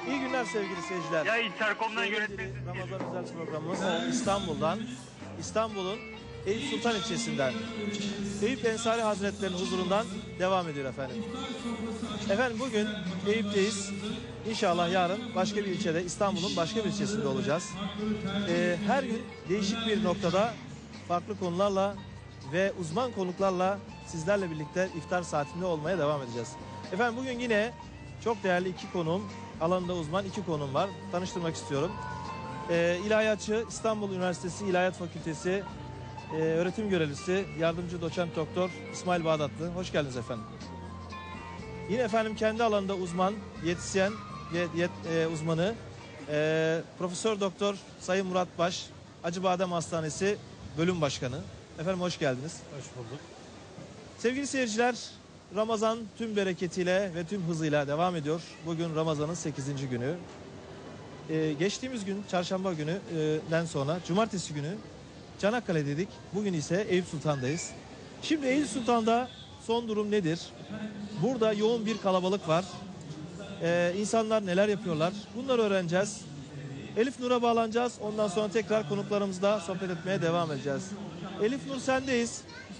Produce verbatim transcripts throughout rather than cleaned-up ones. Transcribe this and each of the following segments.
İyi günler sevgili seyirciler. Ya Intercom'dan Sevgili yönetmesi. Ramazan özel programımız İstanbul'dan, İstanbul'un Eyüp Sultan ilçesinden, Eyüp Ensari Hazretleri'nin huzurundan devam ediyor efendim. Efendim bugün Eyüp'teyiz. İnşallah yarın başka bir ilçede, İstanbul'un başka bir ilçesinde olacağız. Ee, her gün değişik bir noktada farklı konularla ve uzman konuklarla sizlerle birlikte iftar saatinde olmaya devam edeceğiz. Efendim bugün yine çok değerli iki konuğum, alanında uzman iki konuğum var. Tanıştırmak istiyorum. Ee, İlahiyatçı, İstanbul Üniversitesi İlahiyat Fakültesi e, öğretim görevlisi, yardımcı doçent doktor İsmail Bağdatlı. Hoş geldiniz efendim. Yine efendim kendi alanında uzman, yetisyen, yet, yet, e, uzmanı, e, Profesör Doktor Sayın Murat Baş, Acıbadem Hastanesi Bölüm Başkanı. Efendim hoş geldiniz. Hoş bulduk. Sevgili seyirciler, Ramazan tüm bereketiyle ve tüm hızıyla devam ediyor. Bugün Ramazan'ın sekizinci günü. Ee, geçtiğimiz gün çarşamba gününden sonra cumartesi günü Çanakkale'deydik. Bugün ise Eyüp Sultan'dayız. Şimdi Eyüp Sultan'da son durum nedir? Burada yoğun bir kalabalık var. Ee, insanlar neler yapıyorlar? Bunları öğreneceğiz. Elif Nur'a bağlanacağız. Ondan sonra tekrar konuklarımızla sohbet etmeye devam edeceğiz. Elif Nur sendeyiz.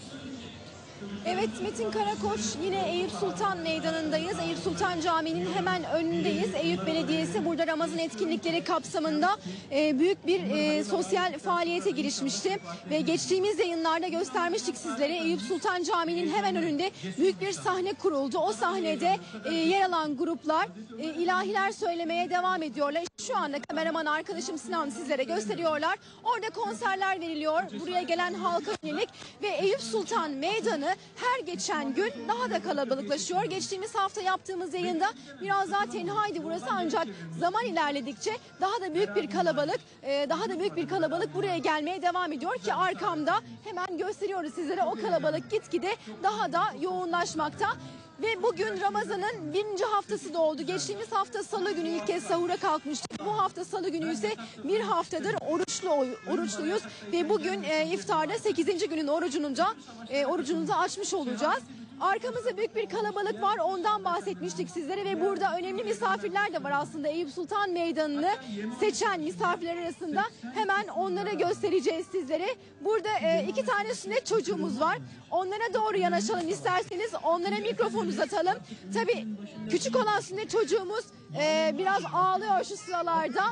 Evet, Metin Karakoç, yine Eyüp Sultan Meydanı'ndayız. Eyüp Sultan Camii'nin hemen önündeyiz. Eyüp Belediyesi burada Ramazan etkinlikleri kapsamında e, büyük bir e, sosyal faaliyete girişmişti. Ve geçtiğimiz yayınlarda göstermiştik sizlere. Eyüp Sultan Camii'nin hemen önünde büyük bir sahne kuruldu. O sahnede e, yer alan gruplar e, ilahiler söylemeye devam ediyorlar. Şu anda kameraman arkadaşım Sinan sizlere gösteriyorlar. Orada konserler veriliyor. Buraya gelen halka yönelik ve Eyüp Sultan Meydanı her geçen gün daha da kalabalıklaşıyor. Geçtiğimiz hafta yaptığımız yayında biraz daha tenhaydı burası, ancak zaman ilerledikçe daha da büyük bir kalabalık, daha da büyük bir kalabalık buraya gelmeye devam ediyor ki arkamda hemen gösteriyoruz sizlere, o kalabalık gitgide daha da yoğunlaşmakta. Ve bugün Ramazan'ın birinci haftası doğdu. Geçtiğimiz hafta Salı günü ilk kez sahura kalkmıştık. Bu hafta Salı günü ise bir haftadır oruçlu oruçluyuz. Ve bugün e, iftarda sekizinci günün orucunca e, orucumuzu açmış olacağız. Arkamızda büyük bir kalabalık var, ondan bahsetmiştik sizlere ve burada önemli misafirler de var aslında. Eyüp Sultan Meydanı'nı seçen misafirler arasında hemen onları göstereceğiz sizlere. Burada e, iki tane sünnet çocuğumuz var. Onlara doğru yanaşalım isterseniz, onlara mikrofon uzatalım. Tabii küçük olan sünnet çocuğumuz e, biraz ağlıyor şu sıralarda.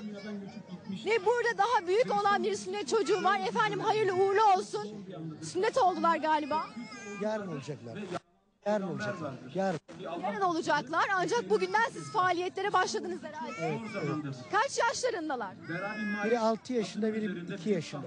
Ve burada daha büyük olan bir sünnet çocuğu var. Efendim hayırlı uğurlu olsun. Sünnet oldular galiba. Yarın olacaklar. Yarın olacaklar. Yarın. Yarın olacaklar, ancak bugünden siz faaliyetlere başladınız herhalde. Evet, evet. Kaç yaşlarındalar? Biri altı yaşında, biri iki yaşında.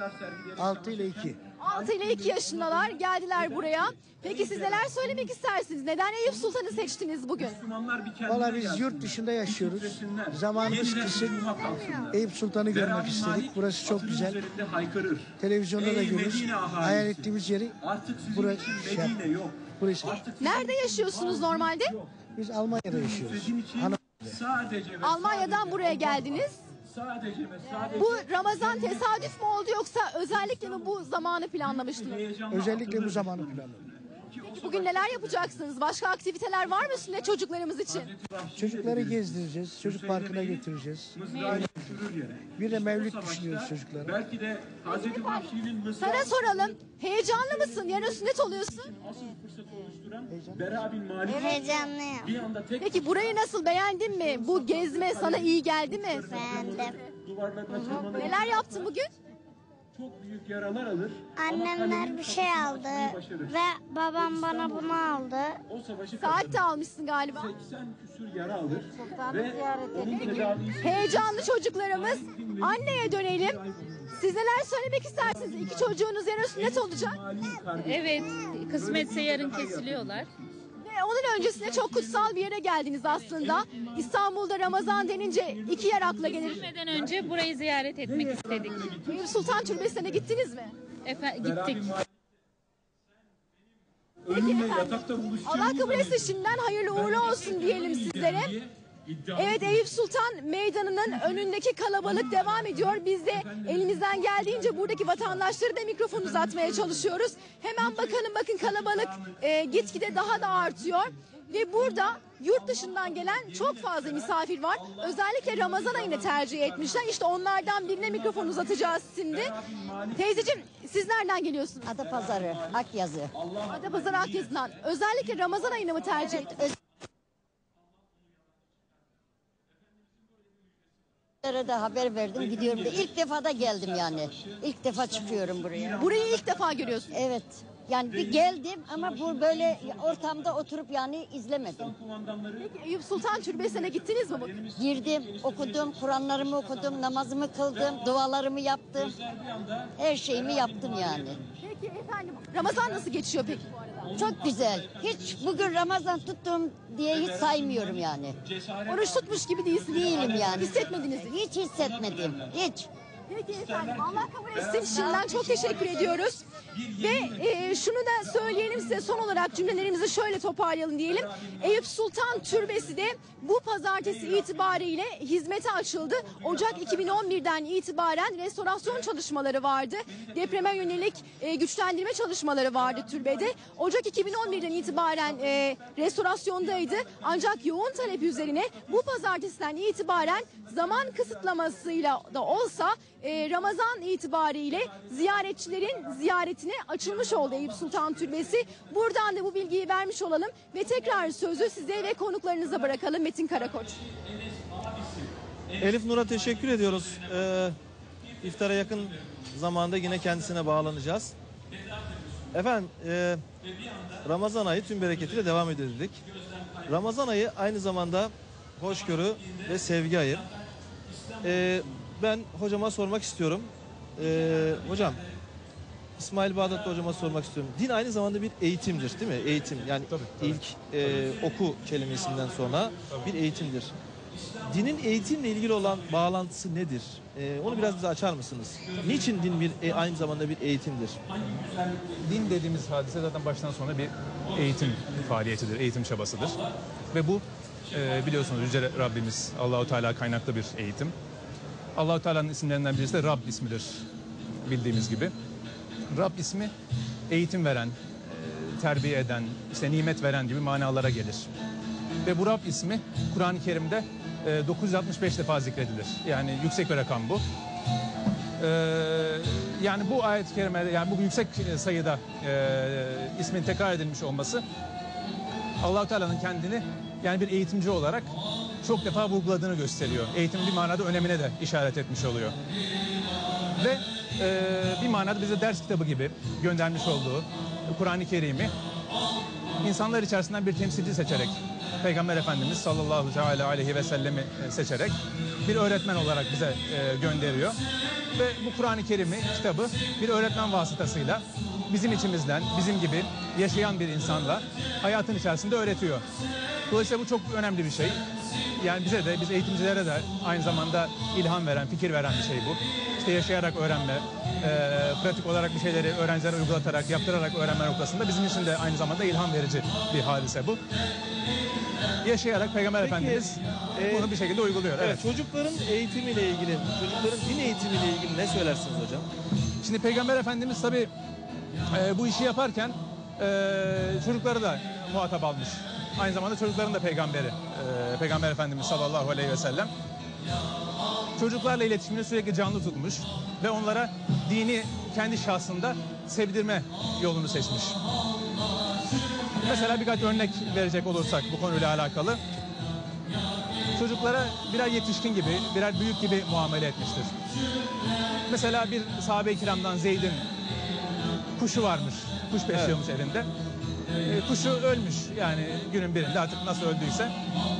altı ile iki. altı ile iki yaşındalar, geldiler buraya. Peki siz neler söylemek istersiniz? Neden Eyüp Sultan'ı seçtiniz bugün? Valla biz yurt dışında yaşıyoruz. Zamanımız kısıt. Eyüp Sultan'ı görmek istedik. Burası çok güzel. Televizyonda da görürüz. Hayal ettiğimiz yeri burası. Şey, burası. Nerede yaşıyorsunuz normalde? Biz Almanya'da yaşıyoruz. Hanım- Almanya'dan buraya geldiniz. Bu Ramazan tesadüf mü oldu, yoksa özellikle mi bu zamanı planlamıştınız? Özellikle bu zamanı planladık. Peki bugün neler yapacaksınız? Başka aktiviteler var mı sünnet çocuklarımız için? Çocukları gezdireceğiz. Çocuk parkına götüreceğiz. Bir de mevlüt düşünüyoruz çocuklara. Belki de Hazreti Vahşi'nin Mısır Sana soralım. Heyecanlı mısın? Yarın sünnet oluyorsun. asıl fırsatı oluşturan Bera bin Malik Heyecanlıyım. bir anda tek Peki burayı nasıl, beğendin mi? Bu gezme sana iyi geldi mi? Beğendim. duvarlarına tırmanır. Neler yaptın bugün? Çok büyük yaralar alır. Annemler bir şey aldı ve babam bana bunu aldı. O savaşı Saat de almışsın galiba. seksen küsür yara alır ve onun tedavisi Heyecanlı çocuklarımız. Anneye dönelim. Siz neler söylemek istersiniz? İki çocuğunuz yarın sünnet olacak. Evet, kısmetse yarın kesiliyorlar. Ve onun öncesinde çok kutsal bir yere geldiniz aslında. İstanbul'da Ramazan denince iki yer akla gelir. Gitmeden önce burayı ziyaret etmek istedik. Eyüp Sultan Türbesi'ne gittiniz mi? Efe, gittik. ölümle yatakta buluşacağımız Allah kabul etsin, şimdiden hayırlı uğurlu olsun diyelim sizlere. Evet, Eyüp Sultan Meydanı'nın önündeki kalabalık devam ediyor. Biz de elimizden geldiğince buradaki vatandaşları da mikrofon uzatmaya çalışıyoruz. Hemen bakalım, bakın kalabalık e, gitgide daha da artıyor. Ve burada yurt dışından gelen çok fazla misafir var. Özellikle Ramazan ayını tercih etmişler. İşte onlardan birine mikrofon uzatacağız şimdi. Teyzeciğim, siz nereden geliyorsunuz? Adapazarı, Akyazı. Adapazarı Akyazı'ndan. Özellikle Ramazan ayını mı tercih ettiniz? Öz- de haber verdim, gidiyorum da ilk defa da geldim yani. İlk defa çıkıyorum buraya. Burayı ilk defa görüyorsunuz. Evet. Yani bir geldim ama bu böyle ortamda oturup yani izlemedim. Peki Eyüp Sultan Türbesi'ne gittiniz mi bugün? Girdim, okudum, Kur'anlarımı okudum, namazımı kıldım, dualarımı yaptım. Her şeyimi yaptım yani. Peki efendim, Ramazan nasıl geçiyor peki bu arada? Çok güzel. Hiç bugün Ramazan tuttum diye hiç saymıyorum yani. Oruç tutmuş gibi değilsiniz. Değilim yani. Hissetmediniz mi? Hiç hissetmedim. Hiç. Peki efendim, Allah kabul etsin. Şimdiden çok teşekkür ediyoruz. Ve e, şunu da söyleyelim size, son olarak cümlelerimizi şöyle toparlayalım diyelim. Eyüp Sultan Türbesi de bu pazartesi itibariyle hizmete açıldı. Ocak iki bin on birden itibaren restorasyon çalışmaları vardı. Depreme yönelik e, güçlendirme çalışmaları vardı türbede. Ocak iki bin on birden itibaren e, restorasyondaydı. Ancak yoğun talep üzerine bu pazartesiden itibaren zaman kısıtlamasıyla da olsa e, Ramazan itibariyle ziyaretçilerin ziyaretine açılmış oldu Eyüp Sultan Türbesi. Buradan da bu bilgiyi vermiş olalım ve tekrar sözü size ve konuklarınıza bırakalım. Metin Karakoç. Elif Nur'a teşekkür ediyoruz. Ee, iftara yakın zamanda yine kendisine bağlanacağız. Efendim, e, Ramazan ayı tüm bereketiyle devam ediyor dedik. Ramazan ayı aynı zamanda hoşgörü ve sevgi ayı. Ee, ben hocama sormak istiyorum. Ee, hocam, İsmail Bağdatlı hocama sormak istiyorum. Din aynı zamanda bir eğitimdir, değil mi? Eğitim, yani Tabii, tabii. ilk e, oku kelimesinden sonra bir eğitimdir. Dinin eğitimle ilgili olan bağlantısı nedir? Ee, onu biraz bize açar mısınız? Niçin din bir e, aynı zamanda bir eğitimdir? Din dediğimiz hadise zaten baştan sona bir eğitim faaliyetidir, eğitim çabasıdır. Ve bu e, biliyorsunuz Yüce Rabbimiz Allahu Teala kaynaklı bir eğitim. Allahu Teala'nın isimlerinden birisi de Rab ismidir bildiğimiz gibi. Rab ismi eğitim veren, e, terbiye eden, işte nimet veren gibi manalara gelir. Ve bu Rab ismi Kur'an-ı Kerim'de e, dokuz yüz altmış beş defa zikredilir. Yani yüksek bir rakam bu. E, yani bu ayet-i kerimede, yani bu yüksek sayıda e, ismin tekrar edilmiş olması Allah-u Teala'nın kendini yani bir eğitimci olarak çok defa vurguladığını gösteriyor. Eğitimin bir manada önemine de işaret etmiş oluyor. Ve e, bir manada bize ders kitabı gibi göndermiş olduğu Kur'an-ı Kerim'i insanlar içerisinden bir temsilci seçerek, Peygamber Efendimiz sallallahu teala aleyhi ve sellemi seçerek bir öğretmen olarak bize e, gönderiyor. Ve bu Kur'an-ı Kerim'i, kitabı bir öğretmen vasıtasıyla bizim içimizden, bizim gibi yaşayan bir insanla hayatın içerisinde öğretiyor. Dolayısıyla bu çok önemli bir şey. Yani bize de, biz eğitimcilere de aynı zamanda ilham veren, fikir veren bir şey bu. İşte yaşayarak öğrenme, e, pratik olarak bir şeyleri öğrencilere uygulatarak, yaptırarak öğrenme noktasında bizim için de aynı zamanda ilham verici bir hadise bu. Yaşayarak Peygamber Peki, Efendimiz e, bunu bir şekilde uyguluyor. Evet. Evet. Çocukların eğitimiyle ilgili, çocukların din eğitimiyle ilgili ne söylersiniz hocam? Şimdi Peygamber Efendimiz tabii e, bu işi yaparken e, çocukları da muhatap almış. Aynı zamanda çocukların da peygamberi, e, Peygamber Efendimiz sallallahu aleyhi ve sellem. Çocuklarla iletişimini sürekli canlı tutmuş ve onlara dini kendi şahsında sevdirme yolunu seçmiş. Mesela birkaç örnek verecek olursak bu konuyla alakalı. Çocuklara birer yetişkin gibi, birer büyük gibi muamele etmiştir. Mesela bir sahabe-i kiramdan Zeyd'in kuşu varmış, kuş besliyormuş evet. evinde. E, kuşu ölmüş yani günün birinde artık nasıl öldüyse.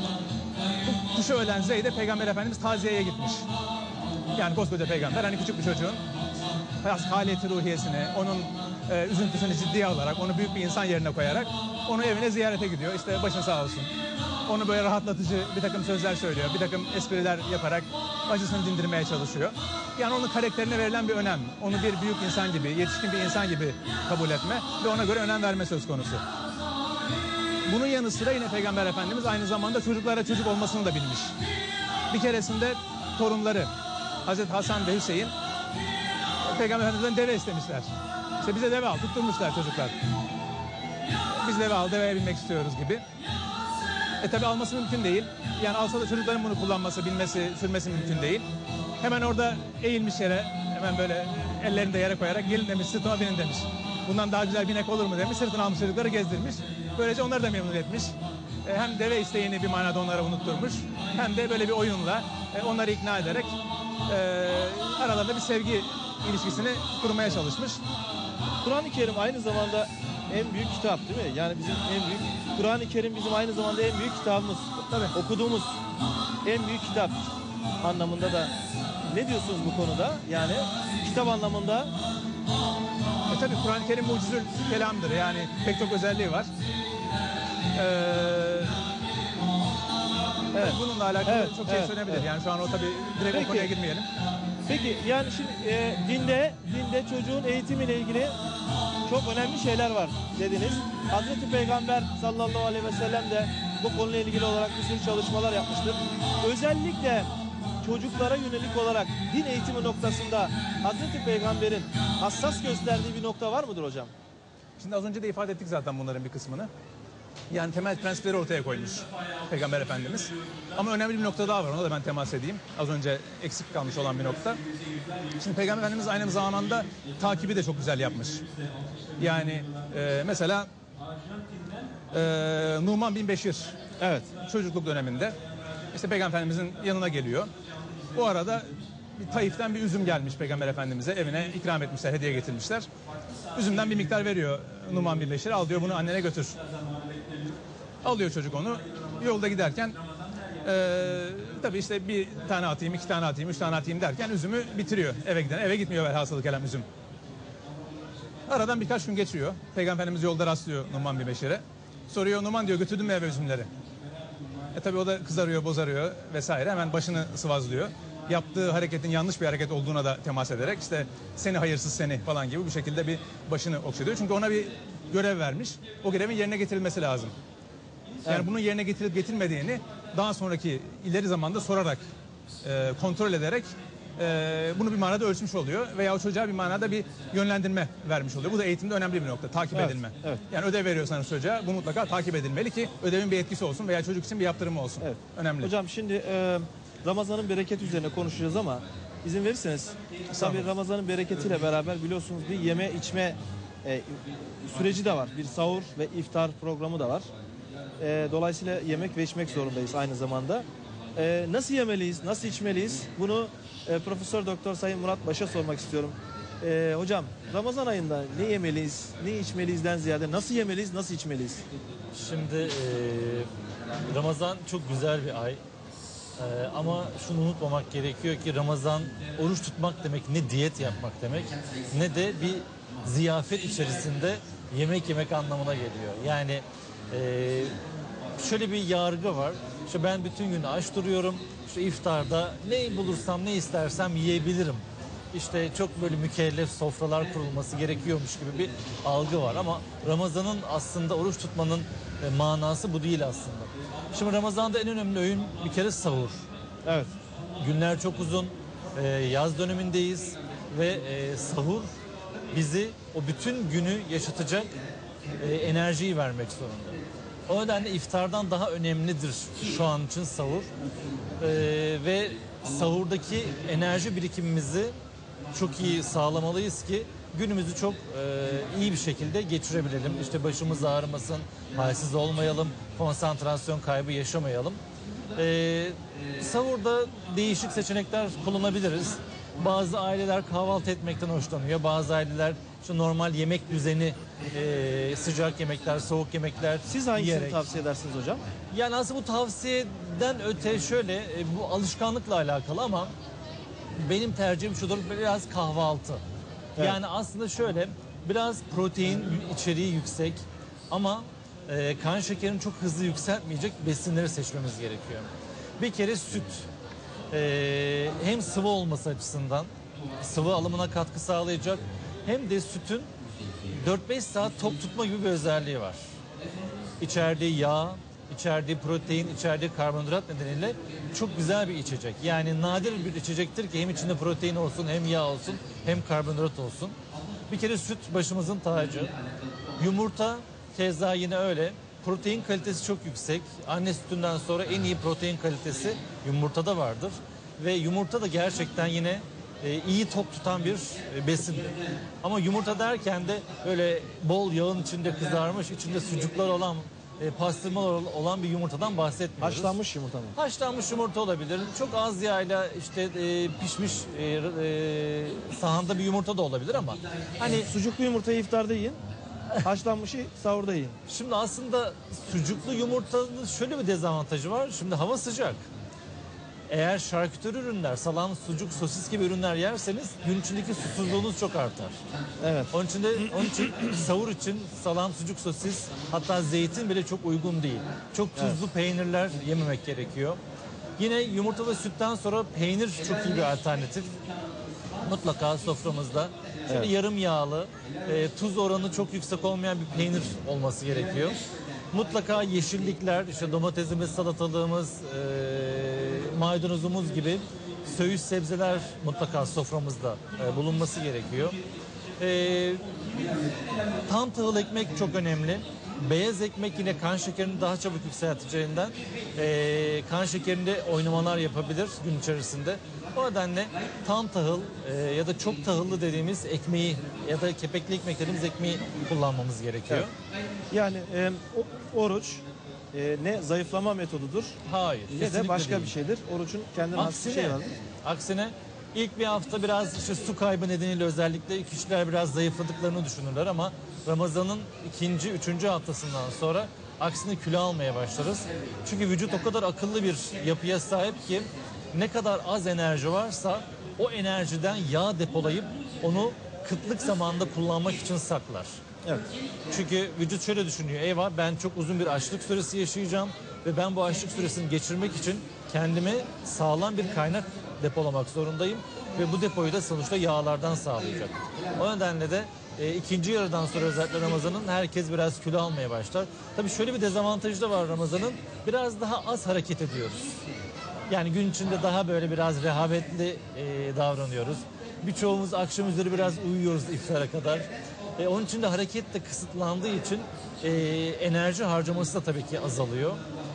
Bu kuşu ölen Zeyd'e Peygamber Efendimiz taziyeye gitmiş. Yani koskoca peygamber hani küçük bir çocuğun haliyeti ruhiyesini, onun e, üzüntüsünü ciddiye alarak, onu büyük bir insan yerine koyarak onu evine ziyarete gidiyor. İşte başın sağ olsun. Onu böyle rahatlatıcı bir takım sözler söylüyor. Bir takım espriler yaparak acısını dindirmeye çalışıyor. Yani onun karakterine verilen bir önem. Onu bir büyük insan gibi, yetişkin bir insan gibi kabul etme ve ona göre önem verme söz konusu. Bunun yanı sıra yine Peygamber Efendimiz aynı zamanda çocuklara çocuk olmasını da bilmiş. Bir keresinde torunları Hazreti Hasan ve Hüseyin Peygamber Efendimiz'den deve istemişler. İşte bize deve al, tutturmuşlar çocuklar. Biz deve al, deveye binmek istiyoruz gibi. E tabi alması mümkün değil. Yani alsa da çocukların bunu kullanması, binmesi, sürmesi mümkün değil. Hemen orada eğilmiş yere, hemen böyle ellerini de yere koyarak gelin demiş, sırtıma binin demiş. Bundan daha güzel binek olur mu demiş, sırtına almış çocukları gezdirmiş. Böylece onları da memnun etmiş. E, hem deve isteğini bir manada onlara unutturmuş, hem de böyle bir oyunla e, onları ikna ederek e, aralarında bir sevgi ilişkisini kurmaya çalışmış. Kur'an-ı Kerim aynı zamanda en büyük kitap değil mi? Yani bizim en büyük, Kur'an-ı Kerim bizim aynı zamanda en büyük kitabımız. Tabii. Okuduğumuz en büyük kitap anlamında da ne diyorsunuz bu konuda? Yani kitap anlamında. E tabii Kur'an-ı Kerim mucizül kelamdır. Yani pek çok özelliği var. Ee, evet. Bununla alakalı Evet, çok şey evet, söylenebilir. evet. Yani şu an o tabii direkt Peki. o konuya girmeyelim. Peki yani şimdi e, dinde dinde çocuğun eğitimiyle ilgili çok önemli şeyler var dediniz. Hazreti Peygamber sallallahu aleyhi ve sellem de bu konuyla ilgili olarak bir sürü çalışmalar yapmıştır. Özellikle çocuklara yönelik olarak din eğitimi noktasında Hazreti Peygamber'in hassas gösterdiği bir nokta var mıdır hocam? Şimdi az önce de ifade ettik zaten bunların bir kısmını. Yani temel prensipleri ortaya koymuş Peygamber Efendimiz. Ama önemli bir nokta daha var, ona da ben temas edeyim. Az önce eksik kalmış olan bir nokta. Şimdi Peygamber Efendimiz aynı zamanda takibi de çok güzel yapmış. Yani e, mesela e, Numan bin Beşir, evet, çocukluk döneminde işte Peygamber Efendimizin yanına geliyor. O arada bir Taif'ten bir üzüm gelmiş Peygamber Efendimiz'e, evine ikram etmişler, hediye getirmişler. Üzümden bir miktar veriyor Numan bin Beşir, al diyor bunu annene götür. Alıyor çocuk onu, yolda giderken e, tabii işte bir tane atayım, iki tane atayım, üç tane atayım derken üzümü bitiriyor eve giden. Eve gitmiyor velhasılı kelam üzüm. Aradan birkaç gün geçiyor. Peygamber Efendimiz yolda rastlıyor Numan bin Beşir'e. Soruyor, Numan diyor, götürdün mü eve üzümleri? E tabii o da kızarıyor, bozarıyor vesaire. Hemen başını sıvazlıyor. Yaptığı hareketin yanlış bir hareket olduğuna da temas ederek işte seni hayırsız seni falan gibi bir şekilde bir başını okşuyor. Çünkü ona bir görev vermiş. O görevin yerine getirilmesi lazım. Yani evet, bunun yerine getirip getirmediğini daha sonraki ileri zamanda sorarak, e, kontrol ederek e, bunu bir manada ölçmüş oluyor. Veya o çocuğa bir manada bir yönlendirme vermiş oluyor. Bu da eğitimde önemli bir nokta. Takip evet, edilme. Evet. Yani ödev veriyorsanız çocuğa bu mutlaka takip edilmeli ki ödevin bir etkisi olsun veya çocuk için bir yaptırımı olsun. Evet. Önemli. Hocam şimdi e, Ramazan'ın bereketi üzerine konuşacağız ama izin verirseniz tabii Ramazan'ın bereketiyle beraber biliyorsunuz bir yeme içme e, süreci de var. Bir sahur ve iftar programı da var. E, dolayısıyla yemek ve içmek zorundayız aynı zamanda. E, nasıl yemeliyiz, nasıl içmeliyiz? Bunu e, Profesör Doktor Sayın Murat Baş'a sormak istiyorum. E, hocam Ramazan ayında ne yemeliyiz, ne içmeliyizden ziyade nasıl yemeliyiz, nasıl içmeliyiz? Şimdi e, Ramazan çok güzel bir ay. Ee, ama şunu unutmamak gerekiyor ki Ramazan oruç tutmak demek ne diyet yapmak demek ne de bir ziyafet içerisinde yemek yemek anlamına geliyor. Yani e, şöyle bir yargı var. İşte ben bütün gün aç duruyorum. İşte iftarda ne bulursam ne istersem yiyebilirim. İşte çok böyle mükellef sofralar kurulması gerekiyormuş gibi bir algı var. Ama Ramazan'ın aslında oruç tutmanın e, manası bu değil aslında. Şimdi Ramazan'da en önemli öğün bir kere sahur. Evet. Günler çok uzun. Ee, yaz dönemindeyiz ve e, sahur bizi o bütün günü yaşatacak e, enerjiyi vermek zorunda. O nedenle iftardan daha önemlidir şu an için sahur. Ee, ve sahurdaki enerji birikimimizi çok iyi sağlamalıyız ki günümüzü çok e, iyi bir şekilde geçirebilelim. İşte başımız ağrımasın, halsiz olmayalım, konsantrasyon kaybı yaşamayalım. E, sahurda değişik seçenekler kullanabiliriz. Bazı aileler kahvaltı etmekten hoşlanıyor. Bazı aileler şu normal yemek düzeni, e, sıcak yemekler, soğuk yemekler Siz hangisini yiyerek. tavsiye edersiniz hocam? Yani aslında bu tavsiyeden öte şöyle, e, bu alışkanlıkla alakalı ama benim tercihim şudur, biraz kahvaltı. Evet. Yani aslında şöyle, biraz protein içeriği yüksek ama e, kan şekerini çok hızlı yükseltmeyecek besinleri seçmemiz gerekiyor. Bir kere süt, e, hem sıvı olması açısından sıvı alımına katkı sağlayacak, hem de sütün dört beş saat tok tutma gibi bir özelliği var. içerdiği yağ, içerdiği protein, içerdiği karbonhidrat nedeniyle çok güzel bir içecek. Yani nadir bir içecektir ki hem içinde protein olsun, hem yağ olsun, hem karbonhidrat olsun. Bir kere süt başımızın tacı. Yumurta keza yine öyle. Protein kalitesi çok yüksek. Anne sütünden sonra en iyi protein kalitesi yumurtada vardır. Ve yumurta da gerçekten yine e, iyi tok tutan bir e, besindir. Ama yumurta derken de böyle bol yağın içinde kızarmış, içinde sucuklar olan, e, pastırmalar olan bir yumurtadan bahsetmiyoruz. Haşlanmış yumurta mı? Haşlanmış yumurta olabilir. Çok az yağla işte e, pişmiş e, e, sahanda bir yumurta da olabilir ama hani Sucuklu yumurtayı iftarda yiyin. Haşlanmışı sahurda yiyin. şimdi aslında sucuklu yumurtanın şöyle bir dezavantajı var. Şimdi hava sıcak. Eğer şarküteri ürünler, salam, sucuk, sosis gibi ürünler yerseniz gün içindeki susuzluğunuz çok artar. Evet. Onun için de onun için sahur için salam, sucuk, sosis, hatta zeytin bile çok uygun değil. Çok tuzlu peynirler yememek gerekiyor. Yine yumurta ve sütten sonra peynir çok iyi bir alternatif. Mutlaka soframızda şöyle yarım yağlı, e, tuz oranı çok yüksek olmayan bir peynir olması gerekiyor. Mutlaka yeşillikler, işte domatesimiz, salatalığımız, e, maydanozumuz gibi söğüş sebzeler mutlaka soframızda e, bulunması gerekiyor. E, tam tahıl ekmek çok önemli. Beyaz ekmek yine kan şekerini daha çabuk yükselteceğinden e, kan şekerinde oynamalar yapabilir gün içerisinde. O nedenle tam tahıl e, ya da çok tahıllı dediğimiz ekmeği ya da kepekli ekmek dediğimiz ekmeği kullanmamız gerekiyor. Yani e, o- oruç e, ne zayıflama metodudur Hayır. ne de kesinlikle başka değil. bir şeydir. Orucun kendine has bir Aksine, şey vardır. aksine ilk bir hafta biraz işte su kaybı nedeniyle özellikle kişiler biraz zayıfladıklarını düşünürler ama Ramazan'ın ikinci, üçüncü haftasından sonra aksine kilo almaya başlarız. Çünkü vücut o kadar akıllı bir yapıya sahip ki ne kadar az enerji varsa o enerjiden yağ depolayıp onu kıtlık zamanında kullanmak için saklar. Evet. Çünkü vücut şöyle düşünüyor. Eyvah ben çok uzun bir açlık süresi yaşayacağım ve ben bu açlık süresini geçirmek için kendime sağlam bir kaynak depolamak zorundayım ve bu depoyu da sonuçta yağlardan sağlayacak. O nedenle de e, ikinci yarıdan sonra özellikle Ramazan'ın herkes biraz kilo almaya başlar. Tabii şöyle bir dezavantajı da var Ramazan'ın. Biraz daha az hareket ediyoruz. Yani gün içinde daha böyle biraz rehavetli e, davranıyoruz. Birçoğumuz akşam üzeri biraz uyuyoruz iftara kadar. E, onun için de hareket de kısıtlandığı için e, enerji harcaması da tabii ki azalıyor.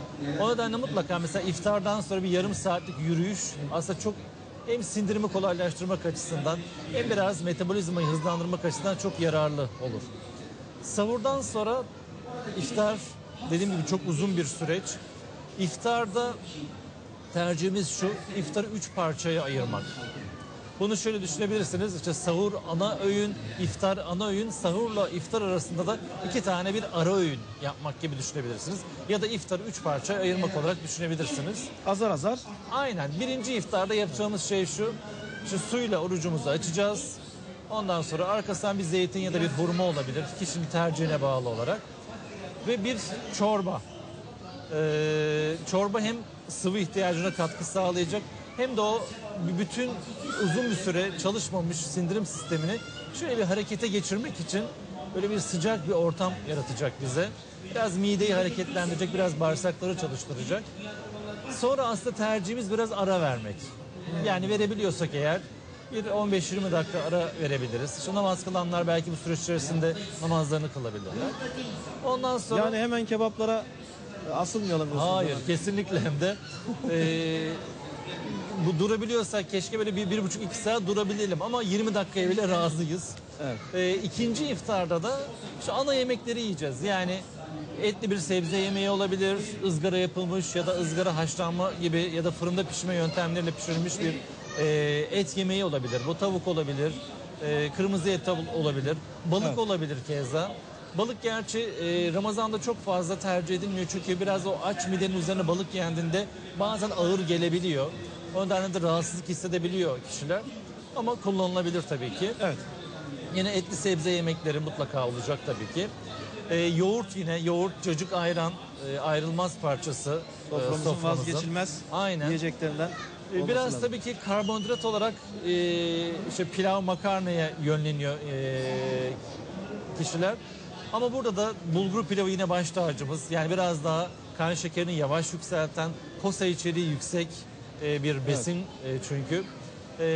O nedenle mutlaka mesela iftardan sonra bir yarım saatlik yürüyüş aslında çok hem sindirimi kolaylaştırmak açısından hem biraz metabolizmayı hızlandırmak açısından çok yararlı olur. Sahurdan sonra iftar dediğim gibi çok uzun bir süreç. İftarda tercihimiz şu, iftarı üç parçaya ayırmak. Bunu şöyle düşünebilirsiniz, işte sahur ana öğün, iftar ana öğün, sahurla iftar arasında da iki tane bir ara öğün yapmak gibi düşünebilirsiniz. Ya da iftarı üç parçaya ayırmak olarak düşünebilirsiniz. Azar azar. Aynen, birinci iftarda yapacağımız şey şu, şu suyla orucumuzu açacağız. Ondan sonra arkasından bir zeytin ya da bir hurma olabilir, kişinin tercihine bağlı olarak. Ve bir çorba. Ee, çorba hem sıvı ihtiyacına katkı sağlayacak hem de o bütün uzun bir süre çalışmamış sindirim sistemini şöyle bir harekete geçirmek için böyle bir sıcak bir ortam yaratacak bize. Biraz mideyi hareketlendirecek, biraz bağırsakları çalıştıracak. Sonra aslında tercihimiz biraz ara vermek. Yani verebiliyorsak eğer bir on beş yirmi dakika ara verebiliriz. Şu namaz kılanlar belki bu süreç içerisinde namazlarını kılabilirler. Ondan sonra... Yani hemen kebaplara asılmayalım diyorsunuz. Hayır, kesinlikle hem de e, bu durabiliyorsak keşke böyle bir, bir buçuk iki saat durabilelim ama yirmi dakikaya bile razıyız. Evet. E, ikinci iftarda da şu ana yemekleri yiyeceğiz. Yani etli bir sebze yemeği olabilir, ızgara yapılmış ya da ızgara haşlanma gibi ya da fırında pişirme yöntemleriyle pişirilmiş bir e, et yemeği olabilir. Bu tavuk olabilir, e, kırmızı et olabilir, balık Evet. olabilir keza. Balık gerçi e, Ramazan'da çok fazla tercih edilmiyor çünkü biraz o aç midenin üzerine balık yendiğinde bazen ağır gelebiliyor. O nedenle de rahatsızlık hissedebiliyor kişiler. Ama kullanılabilir tabii ki. Evet. Yine etli sebze yemekleri mutlaka olacak tabii ki. E, yoğurt yine, yoğurt, cacık, ayran e, ayrılmaz parçası e, Soframızın soframızın. vazgeçilmez Aynen. yiyeceklerinden. E, olması Biraz lazım. tabii ki karbonhidrat olarak e, işte pilav, makarnaya yönleniyor e, kişiler. Ama burada da bulgur pilavı yine baş tacımız. Yani biraz daha kan şekerini yavaş yükselten, posa içeriği yüksek e, bir besin e, çünkü. E,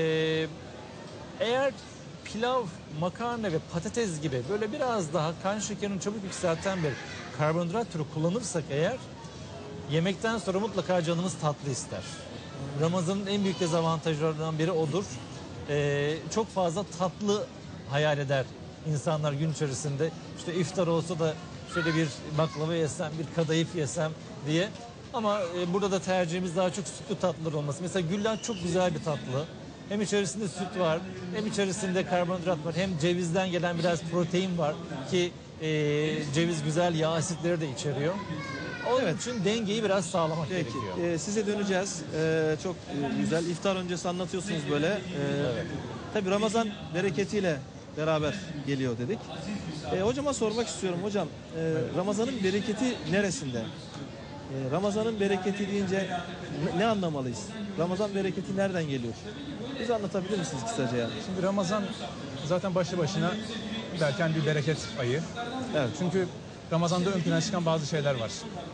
eğer pilav, makarna ve patates gibi böyle biraz daha kan şekerini çabuk yükselten bir karbonhidrat türü kullanırsak eğer, yemekten sonra mutlaka canımız tatlı ister. Ramazan'ın en büyük dezavantajlarından biri odur. Ee, çok fazla tatlı hayal eder insanlar gün içerisinde. İşte iftar olsa da şöyle bir baklava yesem, bir kadayıf yesem diye. Ama e, burada da tercihimiz daha çok sütlü tatlılar olması. Mesela güllaç çok güzel bir tatlı. Hem içerisinde süt var, hem içerisinde karbonhidrat var, hem cevizden gelen biraz protein var ki e, ceviz güzel yağ asitleri de içeriyor. Onun Evet. için dengeyi biraz sağlamak Peki, gerekiyor. e, size döneceğiz. E, çok e, güzel. İftar öncesi anlatıyorsunuz böyle. E, Tabii Ramazan bereketiyle beraber geliyor dedik. E, hocama sormak istiyorum. Hocam, e, Ramazan'ın bereketi neresinde? E, Ramazan'ın bereketi deyince ne, ne anlamalıyız? Ramazan bereketi nereden geliyor? Bize anlatabilir misiniz kısaca yani? Şimdi Ramazan zaten başlı başına derken bir bereket ayı. Evet. Çünkü Ramazan'da ön plana çıkan bazı şeyler var.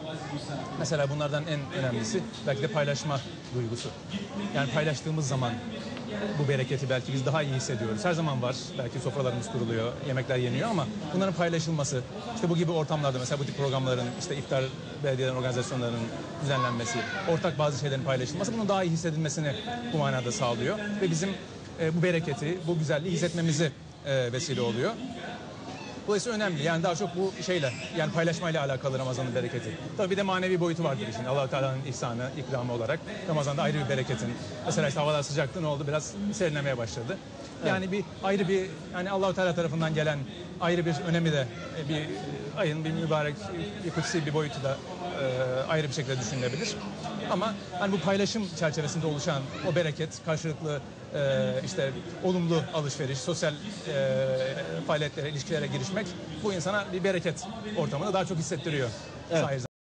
Mesela bunlardan en önemlisi belki de paylaşma duygusu. Yani paylaştığımız zaman bu bereketi belki biz daha iyi hissediyoruz. Her zaman var. Belki sofralarımız kuruluyor, yemekler yeniyor ama bunların paylaşılması, işte bu gibi ortamlarda mesela bu tip programların, işte iftar belediyelerin organizasyonlarının düzenlenmesi, ortak bazı şeylerin paylaşılması bunun daha iyi hissedilmesini bu manada sağlıyor. Ve bizim e, bu bereketi, bu güzelliği hissetmemizi e, vesile oluyor. Dolayısıyla önemli. Yani daha çok bu şeyle, yani paylaşmayla alakalı Ramazan'ın bereketi. Tabii bir de manevi boyutu vardır işin. Allah-u Teala'nın ihsanı, ikramı olarak Ramazan'da ayrı bir bereketin. Mesela işte havalar sıcaktı, ne oldu? Biraz serinlemeye başladı. Yani bir ayrı bir, yani Allah-u Teala tarafından gelen ayrı bir önemi de e, bir ayın bir mübarek, bir kutsi bir boyutu da e, ayrı bir şekilde düşünülebilir. Ama hani bu paylaşım çerçevesinde oluşan o bereket, karşılıklı e, işte olumlu alışveriş, sosyal e, faaliyetlere, ilişkilere girişmek bu insana bir bereket ortamını daha çok hissettiriyor. Evet. Sayesinde.